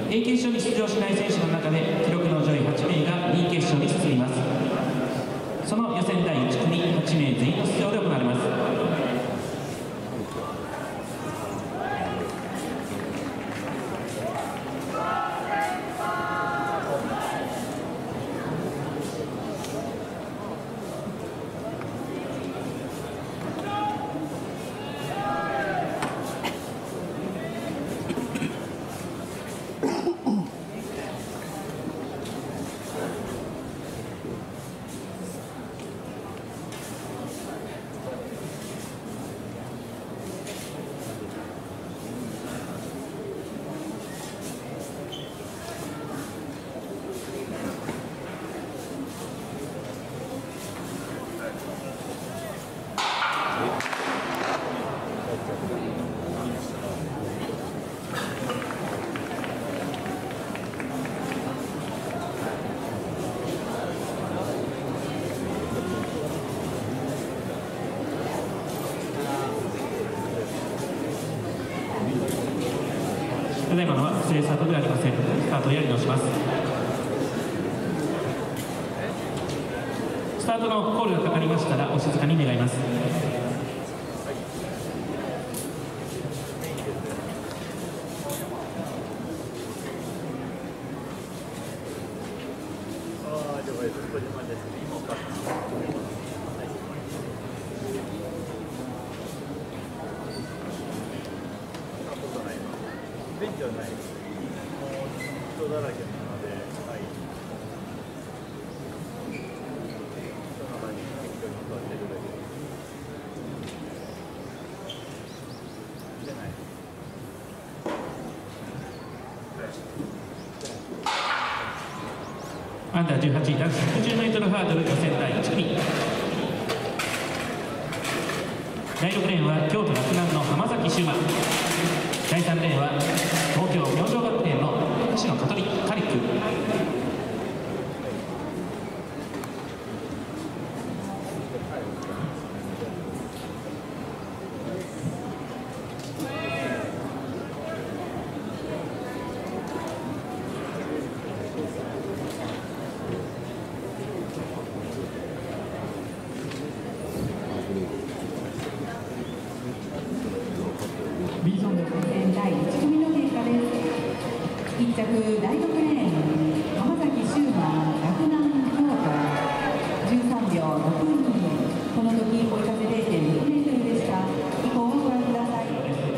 A 決勝に出場しない選手の中で記録の上位8名が B 決勝に進みます。その予選第1組8名全員の出場で行われます。ただいまのは不正スタートではありません。スタートをやり直します。スタートのコールがかかりましたらお静かに願います。 便じゃない、もう人だらけなので、はい。人の中に適当に座ってるだけじゃない。 アンダー18男子 110m ハードル予選第1組。第6レーンは京都洛南の浜崎修馬。第3レーンは東京明星学園の星野香取カリック。 B ゾーンの予選第1組の結果です。1着第6レーン浜崎修馬洛南京都13秒62、この時追い風 0.6 メートルでした。以降をご覧ください。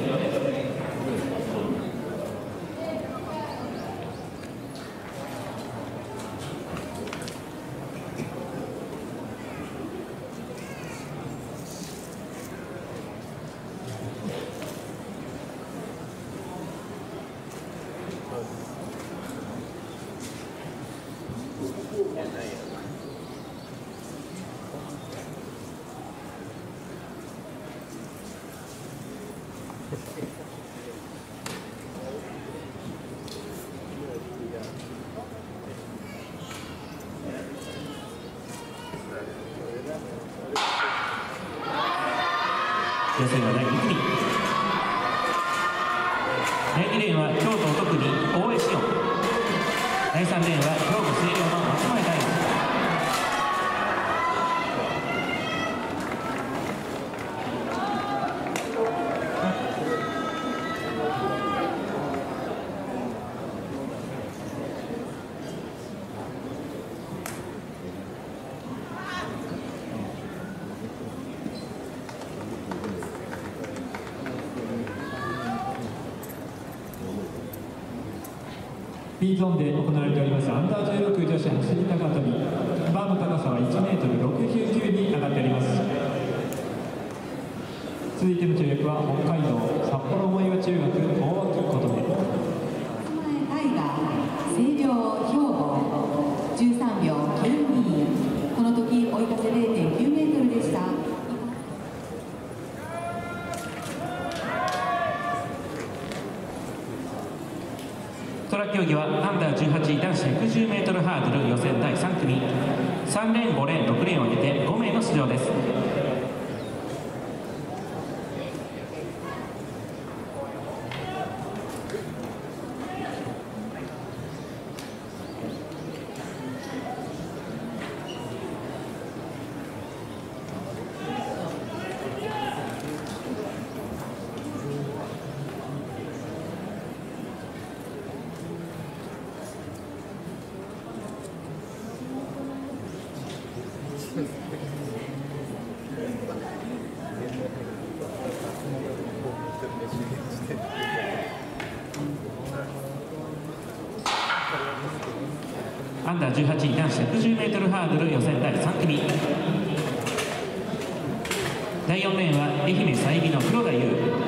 予選は第2組。第2レーンは京都特に大江志音。第3レーンは兵庫星稜の松前大吾。 B ゾーンで行われておりますアンダー16女子走り高跳び、バーの高さは 1m69 に上がっております。続いての跳躍は北海道札幌大岩中学大脇琴音。 松前大河星稜兵庫13秒92、この時追い風 0.9 メートルでした。 トラック競技はアンダー18男子 110m ハードル予選第3組。3レーン5レーン6レーンを経て5名の出場です。 アンダー18位男子 110m ハードル予選第3組。第4レーンは愛媛済美の黒田優。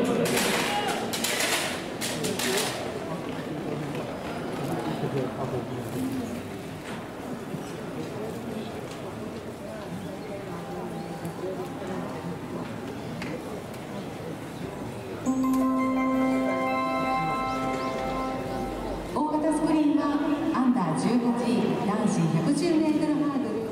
大型スクリーンはアンダー18位男子 110m ハードル。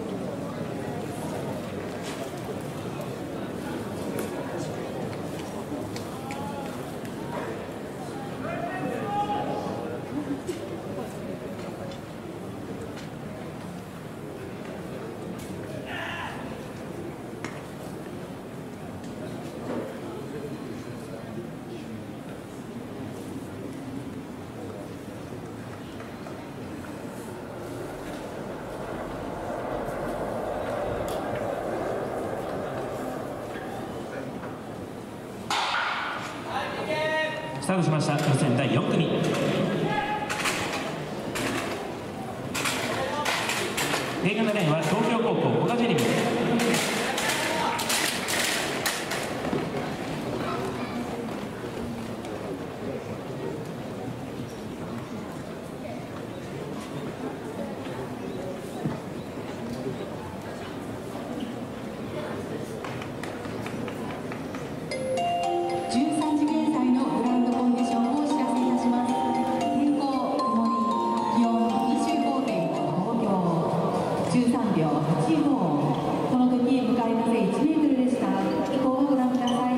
スタートしました。予選第4組。第7レーンは東京高校古賀ジェリミ。 13時現在のグラウンドコンディションをお知らせいたします。天候ともに気温 25.5 度、13秒85。この時向かい風1メートルでした。以降をご覧ください。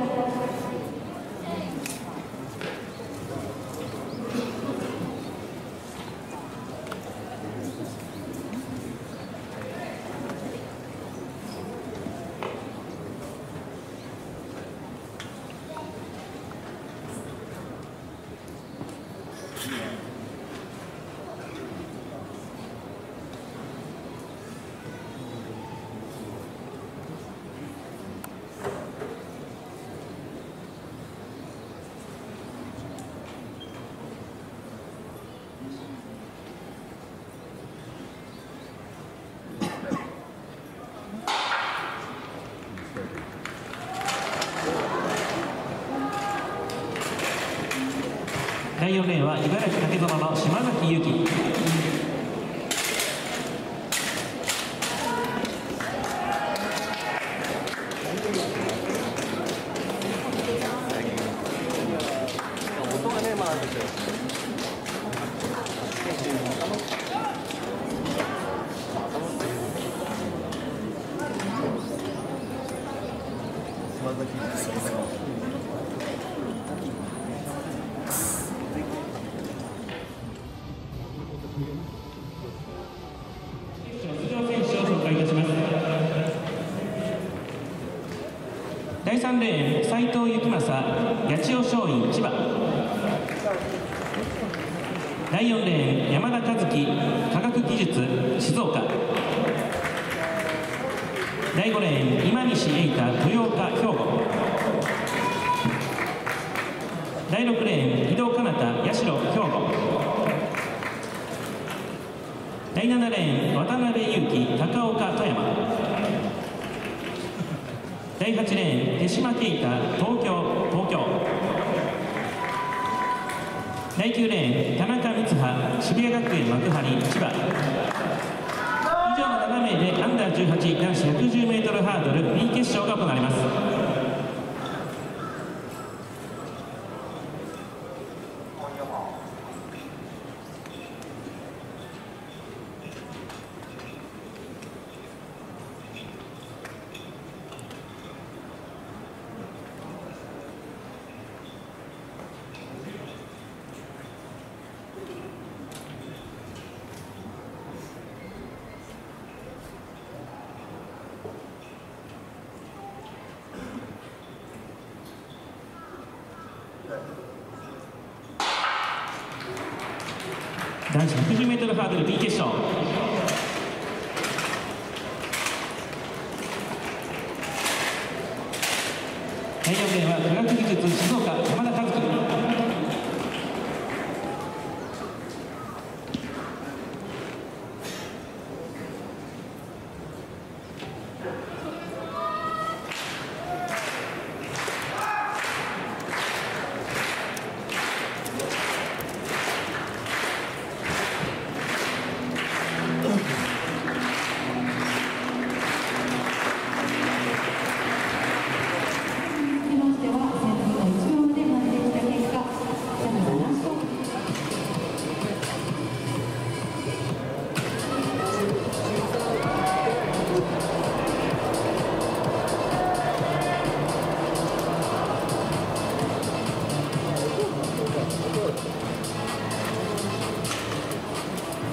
第4レーンは茨城竹園の島崎優輝。 音がね、まあ、ですよ。島崎出場選手を紹介いたします。第3レーン斉藤幸正八千代松陰千葉。第4レーン山田和樹科学技術静岡。第5レーン今西瑛太豊岡兵庫。第6レーン井戸かなた社兵庫。第7レーン渡辺裕樹高岡富山。第8レーン手島啓太東京。第9レーン田中光葉渋谷学園幕張千葉。以上の7名でアンダー18男子 110m ハードル B 決勝が行われます。男子 110m ハードル B 決勝。第4レーンは科学技術静岡山田和樹。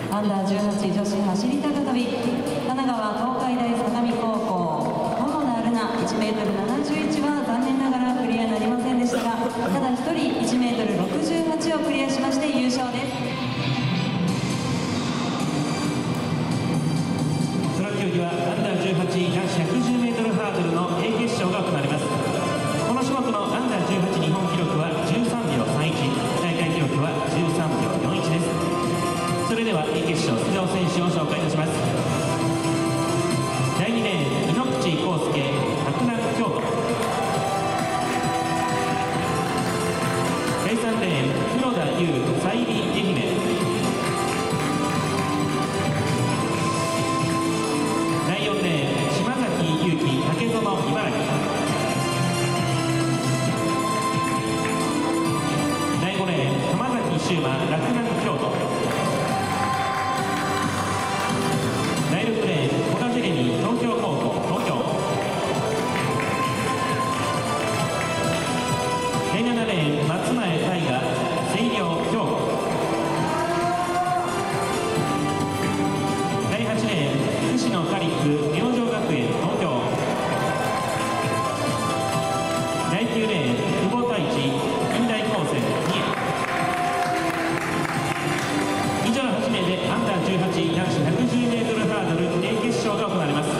アンダー18女子走り高跳び、神奈川東海大相模高校桃田ルナ 1m71 は残念ながらクリアになりませんでしたが、ただ1人 1m68 をクリアしまして優勝です。 その競技はアンダー18男子 110m ハードルの A 決勝が行われます。この種目のアンダー18日本記録は13秒31、大会記録は13秒41です。それでは A 決勝出場選手を紹介いたします。第2レーン井ノ口康介洛南京都、第3レーン黒田優サイリ愛媛、第4レーン島崎裕樹竹園茨城、第5レーン浜崎修馬洛南京都、第6レーン古賀ジェレミ東京高校東京、第7レーン松前大我星稜兵庫、第8レーン福野カリック明星学園東京、第9レーン久保太一近代高専三重。以上8名でアンダー18男子 110m ハードル A 決勝が行われます。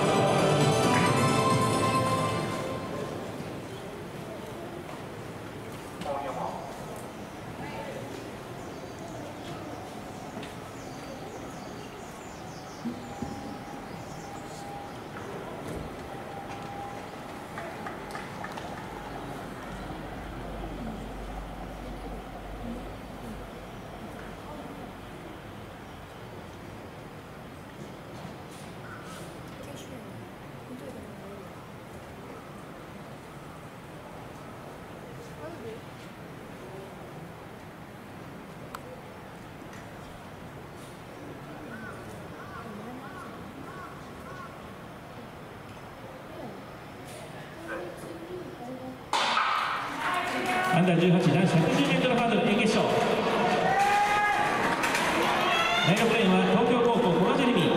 アンダー18男子 110m ハードル A 決勝、第6レーンは東京高校古賀ジェレミ、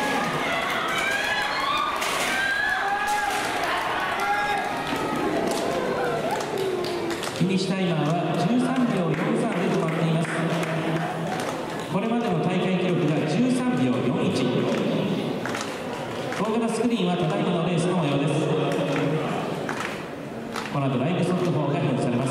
フィニッシュタイマーは13秒43で止まっています。これまでの大会記録が13秒41。大型スクリーンはただいまのレースの模様です。この後ライブ速報が表示されます。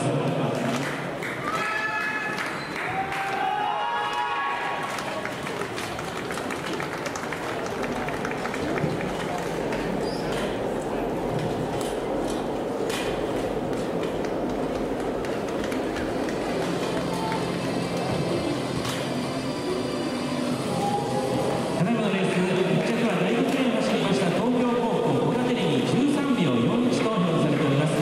ただいまのレース1着は第6レーンを走りました東京高校古賀テレビ13秒41と表示されております。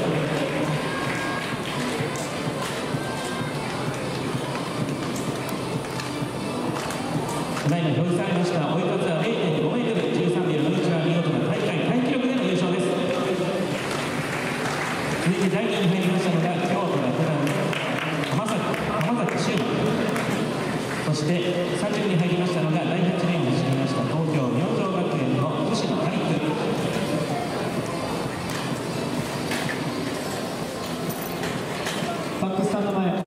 ただいま表示されました追い風は 0.5m、 13秒41は見事な大会タイ記録での優勝です。続いて第2位に入りましたのが京都洛南浜崎修馬、そして3着に入りましたのが第8レーンを走りました東京明星学園の藤野カリック、 バックスタンド前。